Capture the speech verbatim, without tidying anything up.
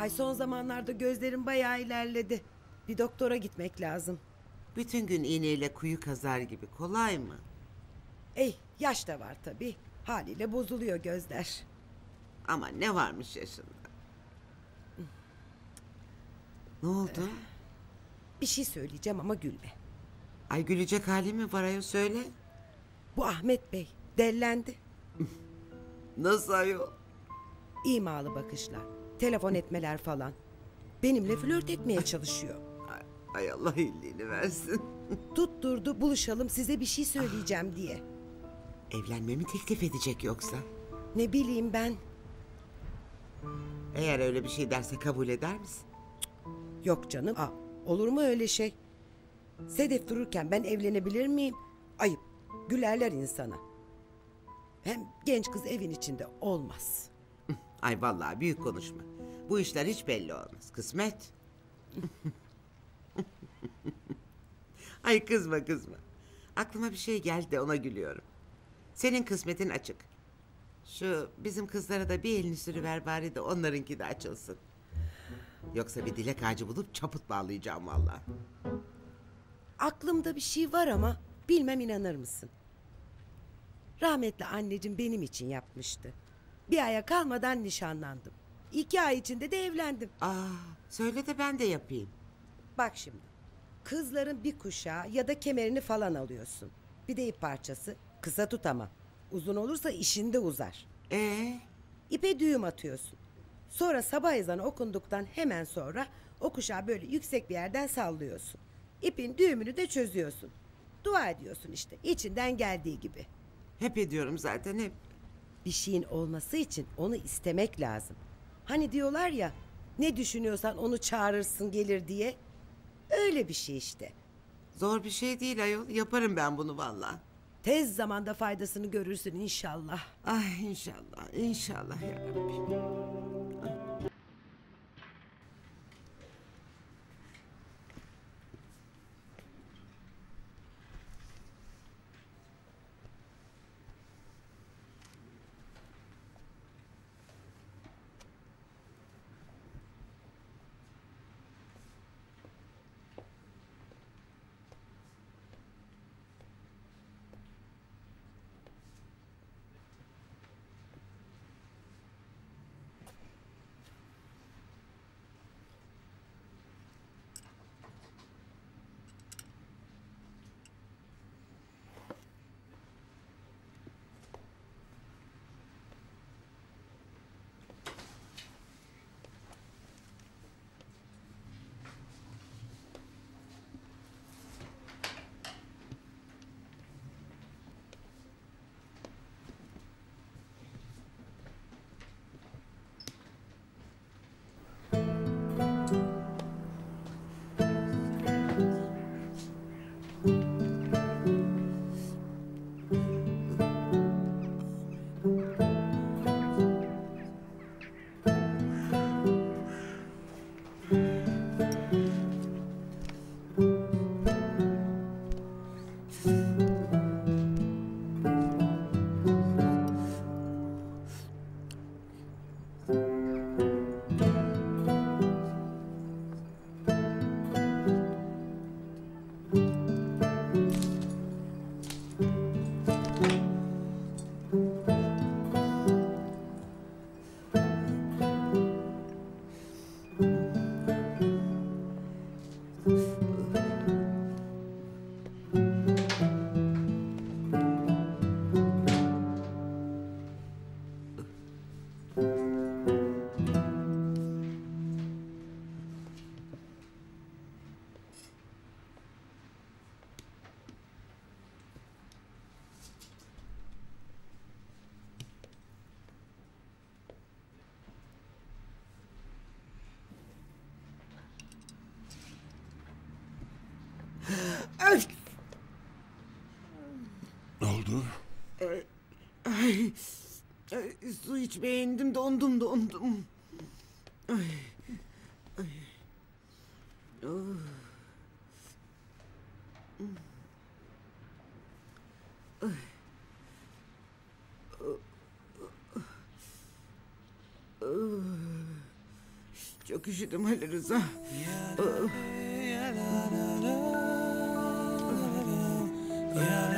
Ay son zamanlarda gözlerim bayağı ilerledi. Bir doktora gitmek lazım. Bütün gün iğneyle kuyu kazar gibi kolay mı? Ey yaş da var tabii. Haliyle bozuluyor gözler. Ama ne varmış yaşında? Ne oldu? Bir şey söyleyeceğim ama gülme. Ay gülecek hali mi var ayol söyle. Bu Ahmet Bey dellendi. Nasıl ayol? İmalı bakışlar, telefon etmeler falan. Benimle flört etmeye çalışıyor. Ay, ay Allah iyiliğini versin. Tutturdu buluşalım size bir şey söyleyeceğim diye. Evlenmemi teklif edecek yoksa? Ne bileyim ben. Eğer öyle bir şey derse kabul eder misin? Yok canım. Aa, olur mu öyle şey? Sedef dururken ben evlenebilir miyim? Ayıp. Gülerler insana. Hem genç kız evin içinde olmaz. Ay vallahi büyük konuşma. Bu işler hiç belli olmaz. Kısmet. Ay kızma kızma. Aklıma bir şey geldi de ona gülüyorum. Senin kısmetin açık. Şu bizim kızlara da bir elini sürüver bari de onlarınki de açılsın. Yoksa bir dilek ağacı bulup çaput bağlayacağım vallahi. Aklımda bir şey var ama bilmem inanır mısın? Rahmetli anneciğim benim için yapmıştı. Bir aya kalmadan nişanlandım. İki ay içinde de evlendim. Aa, söyle de ben de yapayım. Bak şimdi. Kızların bir kuşağı ya da kemerini falan alıyorsun. Bir de ip parçası. Kısa tut ama. Uzun olursa işinde uzar. Ee, İpe düğüm atıyorsun. Sonra sabah ezanı okunduktan hemen sonra o kuşağı böyle yüksek bir yerden sallıyorsun. İpin düğümünü de çözüyorsun. Dua ediyorsun işte içinden geldiği gibi. hep ediyorum zaten hep. Bir şeyin olması için onu istemek lazım. Hani diyorlar ya ne düşünüyorsan onu çağırırsın gelir diye. Öyle bir şey işte. Zor bir şey değil ayol. Yaparım ben bunu vallahi. Tez zamanda faydasını görürsün inşallah. Ay inşallah, inşallah yarabbim. Öf! Ne oldu? Ay, ay, ay, su içmeye indim dondum dondum. Ay, ay. Oh. Ay. Oh. Oh. Çok üşüdüm Ali Rıza. Oh.